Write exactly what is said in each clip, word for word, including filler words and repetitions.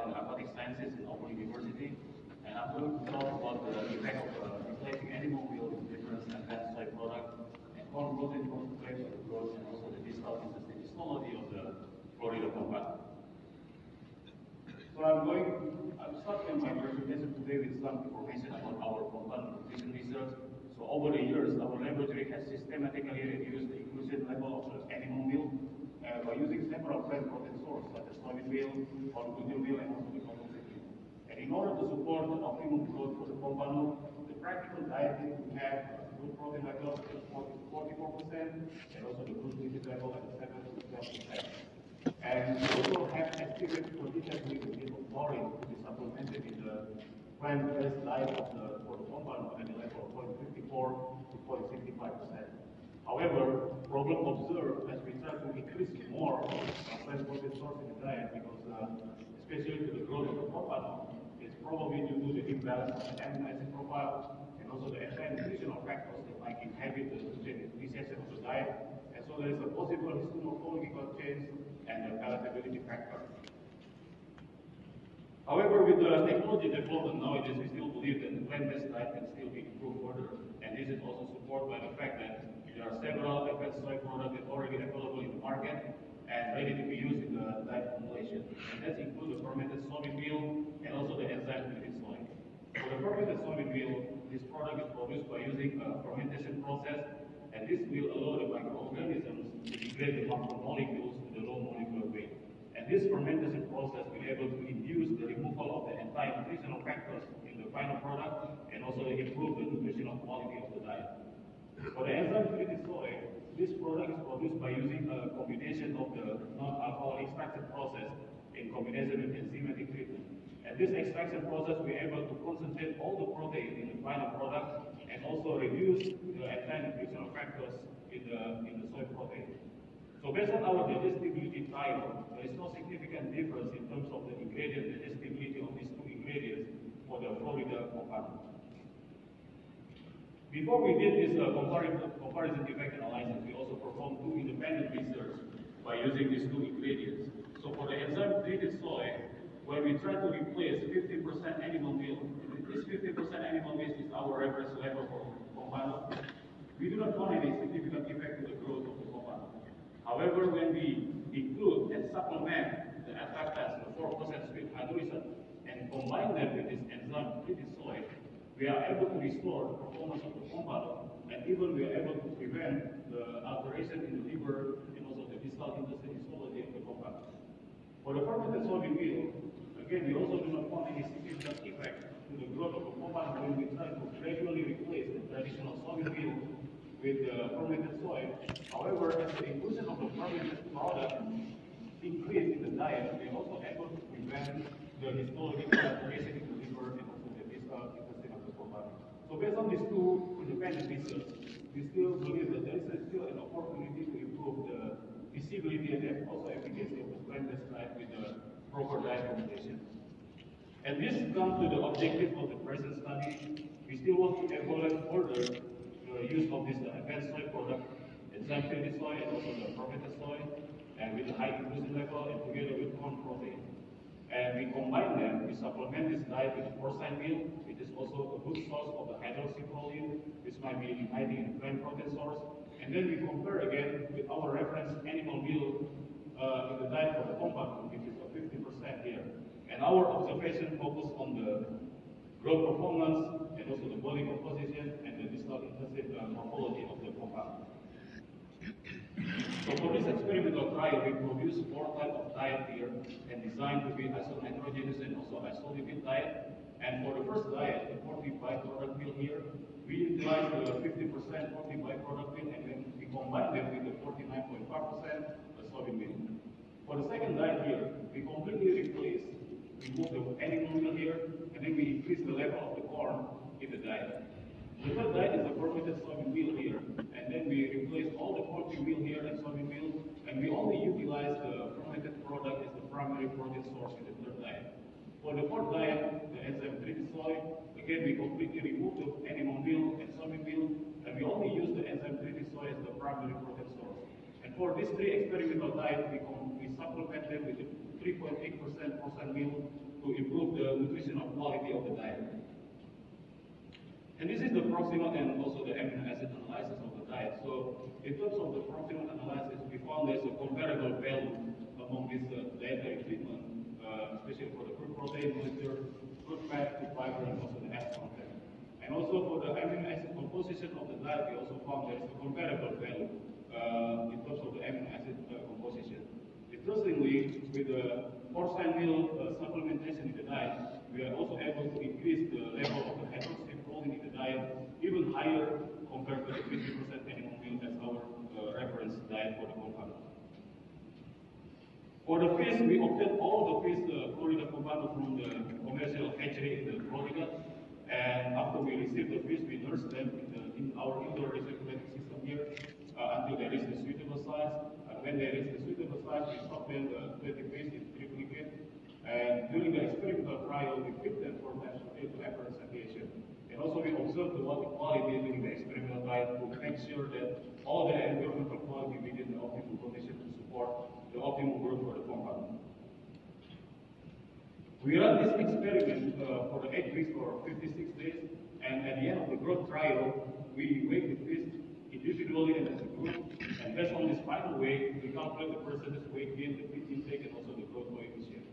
in aquatic sciences in Open University, and I'm going to talk about the effect of uh, replacing animal meal with different advanced soy products and corn protein concentrate for the growth and also the distal intestine histology of the Florida compound. So I'm going, I'm starting my presentation today with some information about our compound nutrition research. So over the years, our laboratory has systematically reduced the inclusion level of the animal meal uh, by using several plant protein sources such as soybean meal, or gluten meal, and also the composite meal. And in order to support the optimum growth for the compound, the practical diet needs to have a good protein level at forty to forty-four percent, and also the good lipid level at seven to twelve percent. And we also have estimated conditions with the of chlorine to be supplemented in the plant-based diet of the, for the compound at a level of zero point five four to zero point six five percent. However, problem observed as we try to increase more of plant protein source in the diet, because uh, especially to the growth of the compound, it's probably due to the imbalance of the amino acid profile and also the anti-nutritional factors that might inhibit the nutrient initiation of the diet. And so there is a possible histological change and the palatability factor. However, with the technology development nowadays, we still believe that the plant-based diet can still be improved further. And this is also supported by the fact that there are several advanced soy products that are already available in the market and ready to be used in the diet formulation. And that includes the fermented soybean meal and also the enzyme-treated soy. For the fermented soybean meal, this product is produced by using a fermentation process, and this will allow the microorganisms to degrade the macromolecules to the low molecular weight. And this fermentation process will be able to induce the removal of the anti-nutritional factors in the final product and also improve the nutritional quality of the diet. For the enzyme-treated soy, this product is produced by using a combination of the non-alcoholic extraction process in combination with enzymatic treatment. And this extraction process will be able to concentrate all the protein in the final product and also reduce the anti-nutritional factors in the, in the soy protein. So based on our digestibility trial, there is no significant difference in terms of the ingredient digestibility of these two ingredients for the Florida compound. Before we did this uh, comparison, comparison effect analysis, we also performed two independent research by using these two ingredients. So for the enzyme-treated soy, where we try to replace fifty percent animal meal, this fifty percent animal meal is our reference level for compound. We do not find any significant effect to the growth of the compound. However, when we include and supplement the attractants, the four percent sweet hydrolysis, and combine them with this enzyme-treated soy, we are able to restore the performance of the compound, and even we are able to prevent the alteration in the liver and also the distal intestine histology of the compound. For the fermented soybean meal, again, we also do not find any significant effect to the growth of the compound when we try to gradually replace the traditional soybean meal with the fermented soy. However, as the inclusion of the fermented product increase in the diet, we are also able to prevent the histological alteration in the liver and also the distal intestine of the compound. So based on these two independent research, we still believe that there is still an opportunity to improve the visibility and also efficacy of the plant-based diet with the proper diet combination. And this comes to the objective of the present study. We still want to evaluate further the use of this uh, advanced soy product, enzyme-treated soy, and also the fermented soy, and with a high inclusion level and together with corn protein. And we combine them, we supplement this diet with porcine meal, which is also a good source of the hydroxy protein, which might be hiding in the plant protein source. And then we compare again with our reference animal meal uh, in the diet for the compound, which is a fifty percent here. And our observation focus on the growth performance and also the body composition and the distal intestine uh, morphology of the compound. So for this experimental trial, we produced four types of diet here and designed to be isonitrogenous and also isolipid diet. And for the first diet, the forty byproduct meal here, we utilize the fifty percent forty byproduct meal and then we combine them with the forty-nine point five percent soybean meal. For the second diet here, we completely replace, remove the animal meal here, and then we increase the level of the corn in the diet. The third diet is the fermented soybean meal here, and then we replace all the poultry meal here and soybean meal, and we only utilize the fermented product as the primary protein source in the third diet. For the fourth diet, the enzyme-treated soy, again we completely remove the animal meal and soybean meal, and we only use the enzyme-treated soy as the primary protein source. And for these three experimental diets, we, we supplement them with three point eight percent porcine meal, to improve the nutritional quality of the diet. And this is the proximal and also the amino acid analysis of the diet. So in terms of the proximal analysis, we found there's a comparable value among these uh, dietary treatment, uh, especially for the crude protein molecule, crude fat, crude fiber, and also the F content. And also for the amino acid composition of the diet, we also found there is a comparable value uh, in terms of the amino acid uh, composition. Interestingly, with the porcine meal uh, supplementation in the diet, we are also able to increase the level of the hydroxyl protein in the diet even higher compared to the fifty percent animal meal as our uh, reference diet for the compound. For the fish, we obtained all the fish uh, Florida compound from the commercial hatchery in the Florida. And after we received the fish, we nurse them in, the, in our indoor recirculating system here uh, until they reach the suitable size. And when they reach the suitable size, we stop them uh, twenty fish in triplicate. And during the experimental trial, we feed them four times a day to apparent satiation. And also we observe the water quality during the experimental diet to make sure that all the environmental quality within the optimal condition to support the optimal growth for the compound. We ran this experiment uh, for the eight weeks for fifty-six days, and at the end of the growth trial, we weighed the fish individually and as a group, and based on this final weight, we calculate the percentage weight gain, the feed intake, and also the growth coefficient.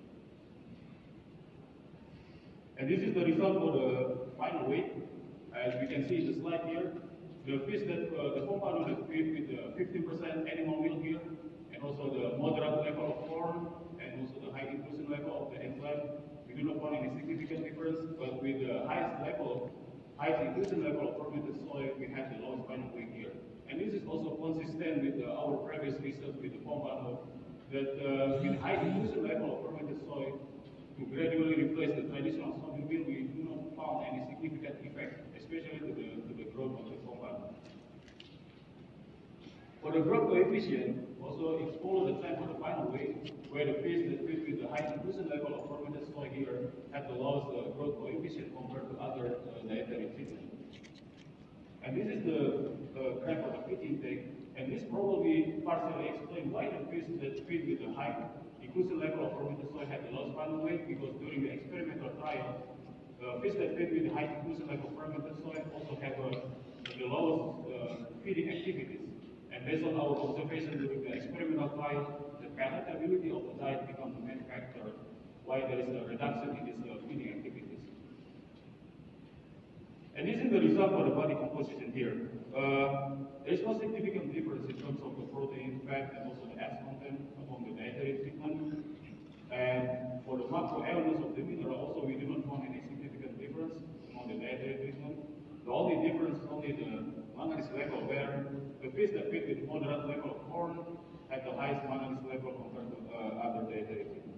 And this is the result for the final weight. As we can see in the slide here, the fish that uh, the compound that feed with the fifteen percent animal meal here, and also the moderate level of corn, and also the high inclusion level of the enzyme, we do not find any significant difference, but with the highest level, highest inclusion level of fermented soy, we have the lowest final weight here. And this is also consistent with uh, our previous research with the compound that uh, with high inclusion level of fermented soy, to gradually replace the traditional soybean meal, we do not found any significant effect, especially to the, to the growth of the compound. For the growth coefficient, also it's follow the time for the final weight, where the fish that feed with the high inclusion level of fermented soy here have the lowest uh, growth coefficient compared to other uh, dietary treatment. And this is the uh, graph of the feed intake, and this probably partially explains why the fish that feed with the high inclusion level of fermented soy have the lowest final weight, because during the experimental trial, uh, fish that feed with the high inclusion level of fermented soy also have uh, the lowest uh, feeding activities. And based on our observation during the experimental trial, the palatability of the diet becomes the main factor why there is a reduction in these uh, feeding activities. And this is the result for the body composition here. Uh, there is no significant difference in terms of the protein, fat, and also the F content among the dietary treatment. And for the macro elements of the mineral, also we do not find any significant difference among the dietary treatment. The only difference is only the manganese level, where the fish that feed with moderate level of corn have the highest manganese level compared to uh, other dietary treatment.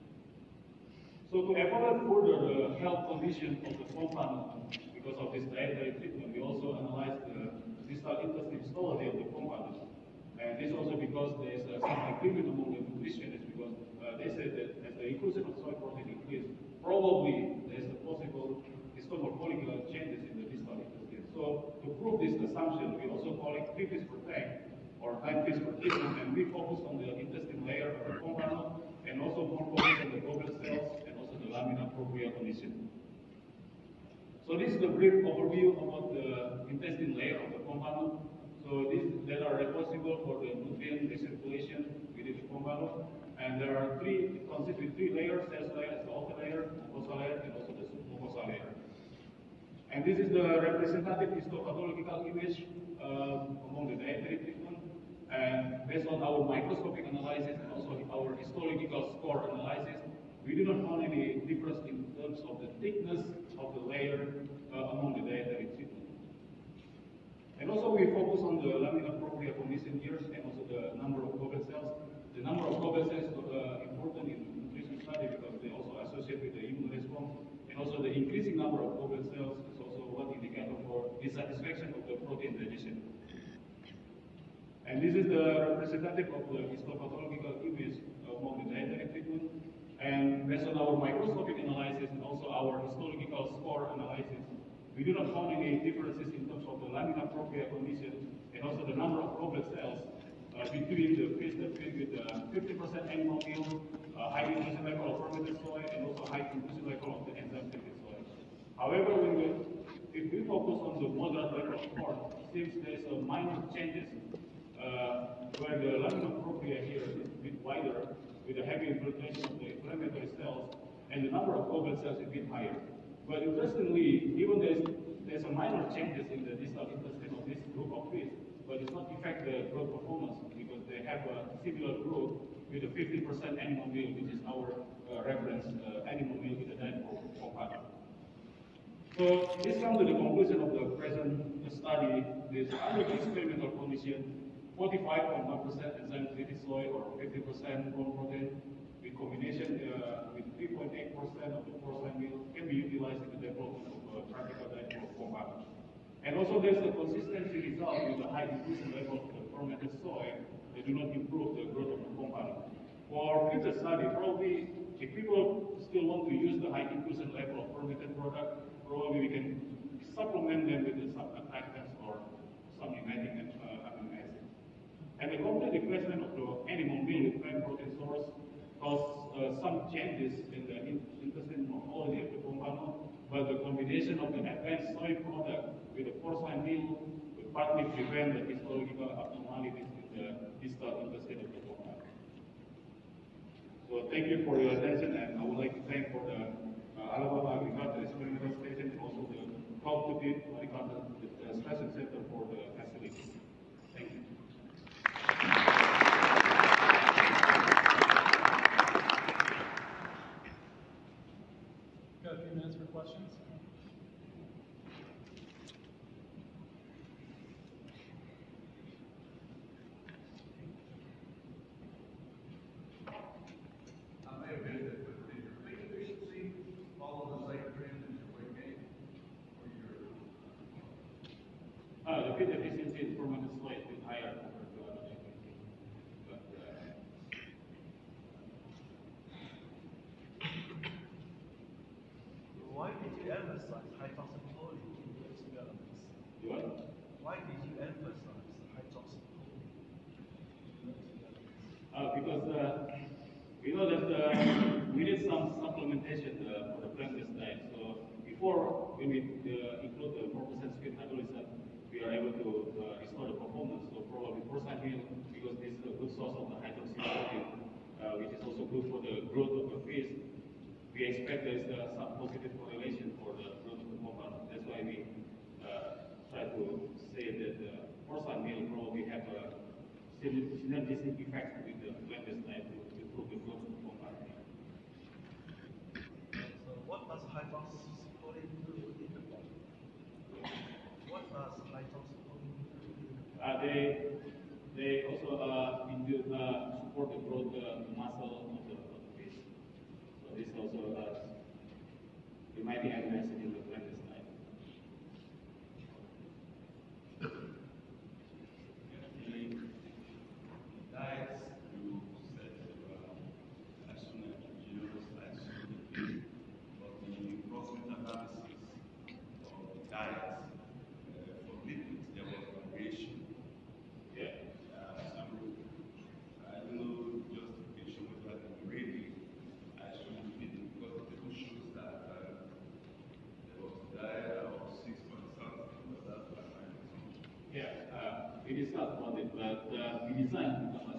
So to evaluate further the health condition of the compound because of this dietary treatment, we also analyzed the distal intestine histology of the compound. And this also because there is uh, some agreement among the nutritionists, because uh, they said that as the inclusion of soy protein increases, probably there is a possible histological changes in the distal intestine. So to prove this assumption, we also collect three fish per tank, or nine fish per treatment, and we focus on the intestine layer of the compound, and also more focus on the goblet cells, and also the lamina propria condition. So this is the brief overview about the intestine layer of the compound. So these that are responsible for the nutrient recirculation within the compound. And there are three, it consists with three layers: cell layer, the outer layer, mucosa layer, and also the submucosa layer. And this is the representative histopathological image um, among the dietary treatment. And based on our microscopic analysis and also our histological score analysis, we do not find any difference in terms of the thickness of the layer uh, among the dietary treatment. And also we focus on the lamina propria condition here and also the number of goblet cells. The number of goblet cells is uh, important in nutrition study because they also associate with the immune response. And also the increasing number of goblet cells is also one indicator for dissatisfaction of the protein digestion. And this is the representative of the histopathological image among the dietary treatment. And based on our microscopic analysis and also our histological score analysis, we do not find any differences in terms of the lamina propria condition and also the number of goblet cells uh, between the fish that feed with uh, fifty percent animal meal, uh, high inclusion level of fermented soy, and also high inclusion level of the enzyme treated soy. However, when we, if we focus on the moderate level of corn, since there's a minor changes uh, where the lamina propria here is a bit wider with a heavy infiltration of the inflammatory cells, and the number of goblet cells is a bit higher. But interestingly, even there's there's a minor changes in the distal intestine of this group of fish, but it's not affect the growth performance because they have a similar growth with a fifty percent animal meal, which is our uh, reference uh, animal meal with the diet for, for cattle. So this comes to the conclusion of the present study. This under the experimental condition, forty-five point one percent enzyme treated soy or fifty percent corn protein with combination uh, with three point eight percent of the porcine meal can be utilized in the development of a practical diet for corn cattle. And also there's a consistency result with the high inclusion level of the fermented soy that do not improve the growth of the corn cattle. For future study, probably if people still want to use the high inclusion level of fermented product, probably we can supplement them with the subattractants or some uniting uh, amino acids. And the complete replacement of the animal meal with plant protein source cause uh, some changes in the in intestinal morphology of the compound, but the combination of the advanced soy product with the porcine meal will partly prevent the histological abnormalities in the distal intestine of the compound. So thank you for your attention, and I would like to thank for the uh, Alabama Agricultural Experimental Station and also the Cultivate Agricultural uh, Special Center for the facilities. Thank you. Got a few minutes for questions. Uh, the feed efficiency is permanent slightly higher compared to other activities. But, uh, Why did you emphasize high toxicity in your experiments? you what? Why did you emphasize high toxicity in your experiments? Uh, because uh, we know that uh, we need some supplementation uh, for the plant-based diet. So before, when we uh, include the four percent sweet hydrolyzed, we are able to uh, restore the performance. So probably porcine meal, because this is a good source of the hydroxy protein, uh, which is also good for the growth of the fish. We expect there is uh, some positive correlation for the growth of the compound. That's why we uh, try to say that the porcine meal probably have a synergistic effect with the plant-based diet to improve the growth of the compound. So what does high toxicity do in the body? What does high toxicity do in the body? Uh, they they also uh, induce, uh, support the growth uh, muscle of the, of the fish. So this also uh, you might be invested in the plant-based diet. Diets you said uh, as soon as you know as soon but the cross-metabolism of diets uh, for lipids there was variation. Yeah. Uh, so I don't know justification whether that can really I should fit it because the table shows that uh, there was a diet of six point something, but that's what I find. Yeah, uh, we discussed about it, but uh, we designed